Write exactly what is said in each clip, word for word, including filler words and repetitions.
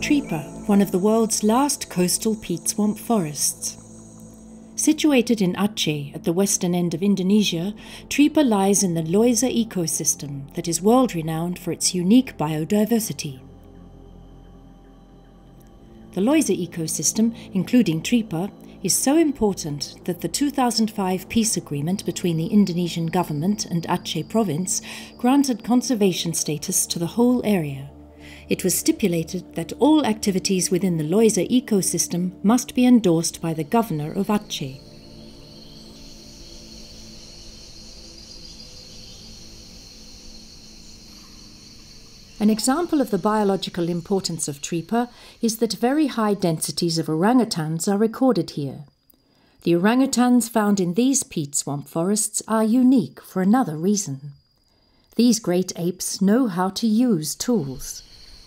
Tripa, one of the world's last coastal peat swamp forests. Situated in Aceh at the western end of Indonesia, Tripa lies in the Loisa ecosystem that is world-renowned for its unique biodiversity. The Loisa ecosystem, including Tripa, is so important that the two thousand five peace agreement between the Indonesian government and Aceh province granted conservation status to the whole area. It was stipulated that all activities within the Loisa ecosystem must be endorsed by the governor of Aceh. An example of the biological importance of Tripa is that very high densities of orangutans are recorded here. The orangutans found in these peat swamp forests are unique for another reason. These great apes know how to use tools.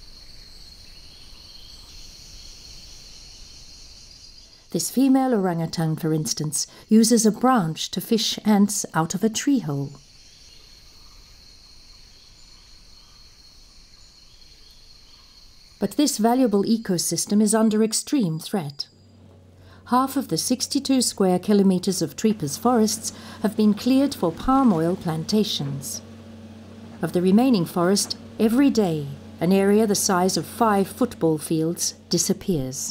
This female orangutan, for instance, uses a branch to fish ants out of a tree hole. But this valuable ecosystem is under extreme threat. Half of the sixty-two square kilometers of Tripa's forests have been cleared for palm oil plantations. Of the remaining forest, every day, an area the size of five football fields disappears.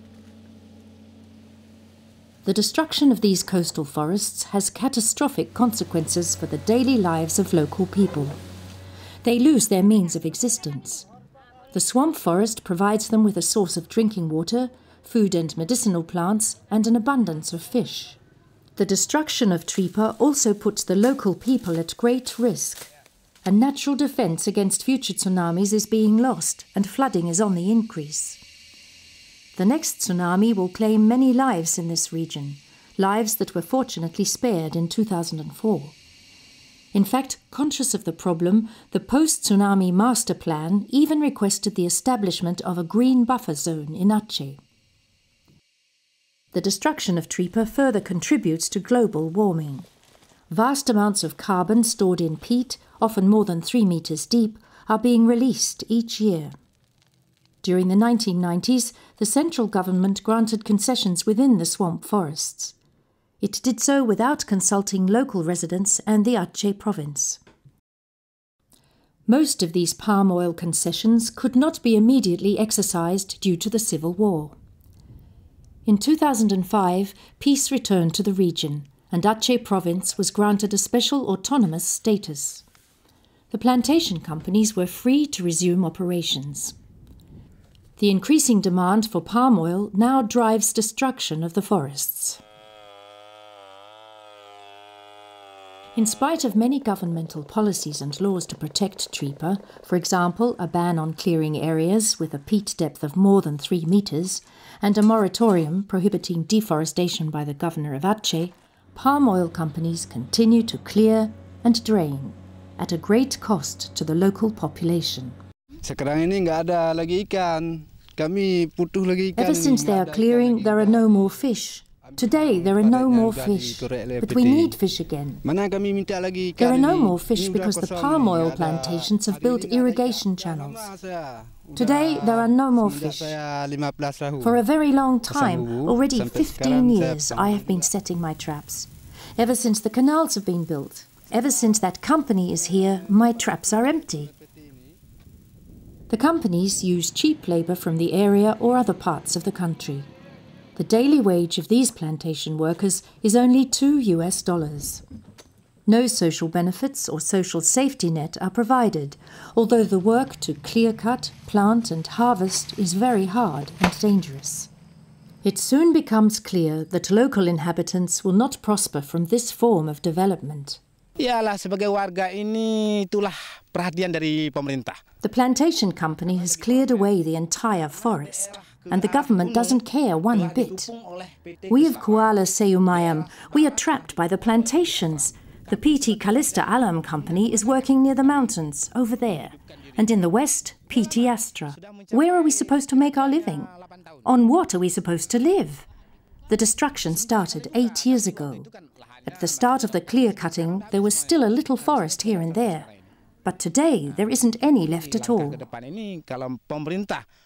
The destruction of these coastal forests has catastrophic consequences for the daily lives of local people. They lose their means of existence. The swamp forest provides them with a source of drinking water, food and medicinal plants, and an abundance of fish. The destruction of Tripa also puts the local people at great risk. A natural defence against future tsunamis is being lost, and flooding is on the increase. The next tsunami will claim many lives in this region, lives that were fortunately spared in two thousand four. In fact, conscious of the problem, the post-tsunami master plan even requested the establishment of a green buffer zone in Aceh. The destruction of Tripa further contributes to global warming. Vast amounts of carbon stored in peat, often more than three meters deep, are being released each year. During the nineteen nineties, the central government granted concessions within the swamp forests. It did so without consulting local residents and the Aceh province. Most of these palm oil concessions could not be immediately exercised due to the civil war. In two thousand five, peace returned to the region, and Aceh province was granted a special autonomous status. The plantation companies were free to resume operations. The increasing demand for palm oil now drives destruction of the forests. In spite of many governmental policies and laws to protect Tripa, for example, a ban on clearing areas with a peat depth of more than three meters, and a moratorium prohibiting deforestation by the governor of Aceh, palm oil companies continue to clear and drain at a great cost to the local population. Sekarang ini nggak ada lagi ikan. Kami butuh lagi ikan. Ever since they are clearing, there are no more fish. Today there are no more fish, but we need fish again. There are no more fish because the palm oil plantations have built irrigation channels. Today there are no more fish. For a very long time, already fifteen years, I have been setting my traps. Ever since the canals have been built, ever since that company is here, my traps are empty. The companies use cheap labour from the area or other parts of the country. The daily wage of these plantation workers is only two U S dollars. No social benefits or social safety net are provided, although the work to clear cut, plant and harvest is very hard and dangerous. It soon becomes clear that local inhabitants will not prosper from this form of development. Iyalah, sebagai warga ini itulah perhatian dari pemerintah. The plantation company has cleared away the entire forest, and the government doesn't care one bit. We of Kuala Seyumayam, we are trapped by the plantations. The P T Kalista Alam company is working near the mountains, over there. And in the west, P T Astra. Where are we supposed to make our living? On what are we supposed to live? The destruction started eight years ago. At the start of the clear-cutting, there was still a little forest here and there. But today, there isn't any left at all. Kalau pemerintah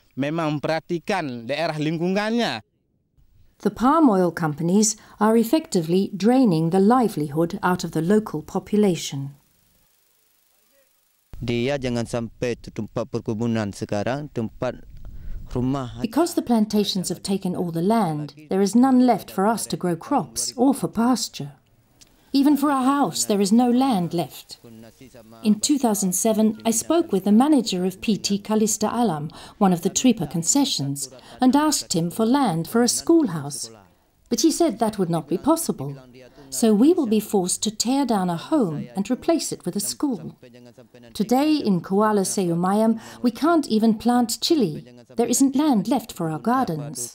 memang memperhatikan daerah lingkungannya. The palm oil companies are effectively draining the livelihood out of the local population. Dia jangan sampai tu tempat perkebunan sekarang, tempat rumah. Because the plantations have taken all the land, there is none left for us to grow crops or for pasture. Even for a house, there is no land left. In two thousand seven, I spoke with the manager of P T Kalista Alam, one of the Tripa concessions, and asked him for land for a schoolhouse. But he said that would not be possible. So we will be forced to tear down a home and replace it with a school. Today in Kuala Seyumayam, we can't even plant chili. There isn't land left for our gardens.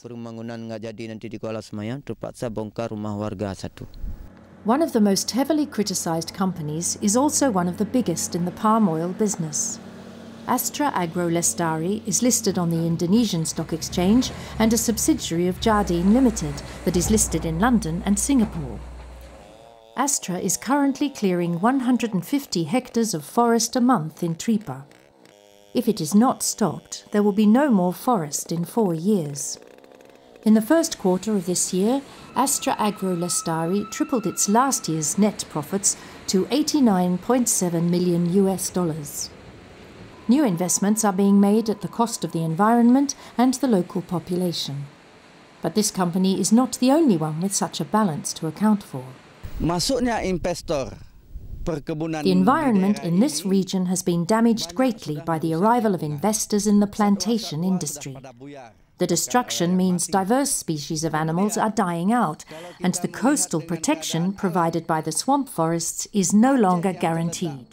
One of the most heavily criticised companies is also one of the biggest in the palm oil business. Astra Agro Lestari is listed on the Indonesian Stock Exchange and a subsidiary of Jardine Limited that is listed in London and Singapore. Astra is currently clearing one hundred fifty hectares of forest a month in Tripa. If it is not stopped, there will be no more forest in four years. In the first quarter of this year, Astra Agro Lestari tripled its last year's net profits to eighty-nine point seven million U S dollars. New investments are being made at the cost of the environment and the local population. But this company is not the only one with such a balance to account for. Masuknya investor perkebunan. The environment in this region has been damaged greatly by the arrival of investors in the plantation industry. The destruction means diverse species of animals are dying out, and the coastal protection provided by the swamp forests is no longer guaranteed.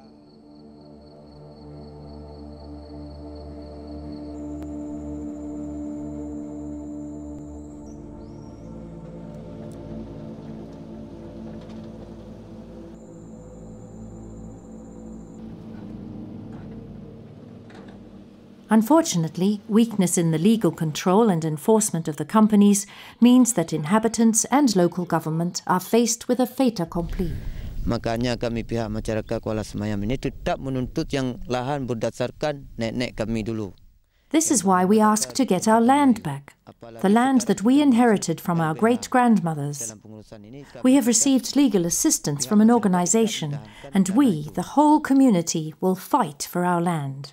Unfortunately, weakness in the legal control and enforcement of the companies means that inhabitants and local government are faced with a fait accompli. Makanya kami pihak masyarakat Kuala Semayam ini tetap menuntut yang lahan berdasarkan nenek kami dulu. This is why we ask to get our land back, the land that we inherited from our great-grandmothers. We have received legal assistance from an organisation, and we, the whole community, will fight for our land.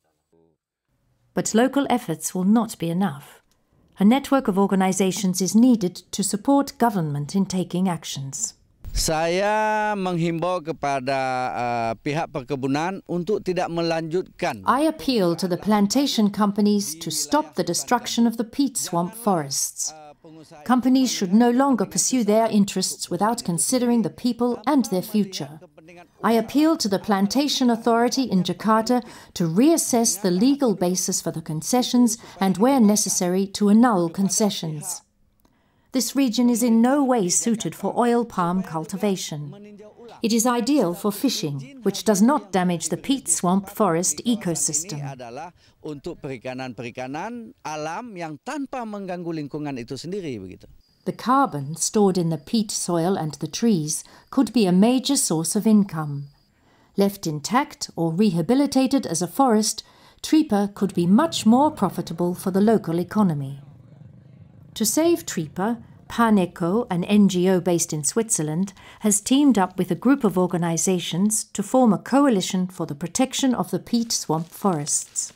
But local efforts will not be enough. A network of organisations is needed to support government in taking actions. Saya menghimbau kepada uh, pihak perkebunan untuk tidak melanjutkan. I appeal to the plantation companies to stop the destruction of the peat swamp forests. Companies should no longer pursue their interests without considering the people and their future. I appeal to the Plantation Authority in Jakarta to reassess the legal basis for the concessions and, where necessary, to annul concessions. This region is in no way suited for oil palm cultivation. It is ideal for fishing, which does not damage the peat swamp forest ecosystem. Untuk perikanan-perikanan alam yang tanpa mengganggu lingkungan itu sendiri begitu. The carbon stored in the peat soil and the trees could be a major source of income. Left intact or rehabilitated as a forest, Tripa could be much more profitable for the local economy. To save Tripa, PanEco, an N G O based in Switzerland, has teamed up with a group of organisations to form a coalition for the protection of the peat swamp forests.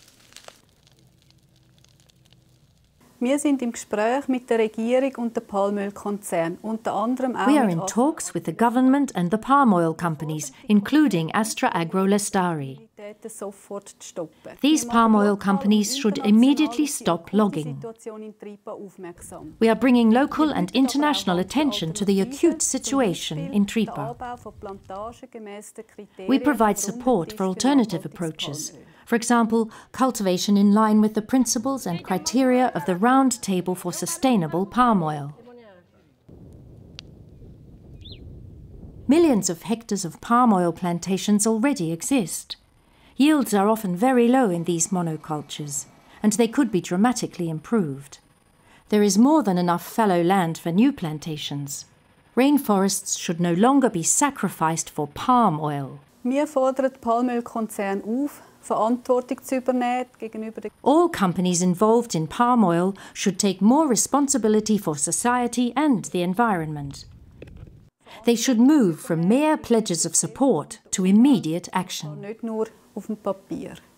Wir sind im Gespräch mit der Regierung und der Palmölkonzern, unter anderem auch. We are in talks with the government and the palm oil companies, including Astra Agro Lestari. These palm oil companies should immediately stop logging. We are bringing local and international attention to the acute situation in Tripa. We provide support for alternative approaches. For example, cultivation in line with the principles and criteria of the Round Table for Sustainable Palm Oil. Millions of hectares of palm oil plantations already exist. Yields are often very low in these monocultures, and they could be dramatically improved. There is more than enough fallow land for new plantations. Rainforests should no longer be sacrificed for palm oil. Wir fordern die Palmölkonzerne auf, Verantwortung zu übernehmen gegenüber den All companies involved in palm oil should take more responsibility for society and the environment. They should move from mere pledges of support to immediate action. nicht nur auf dem Papier.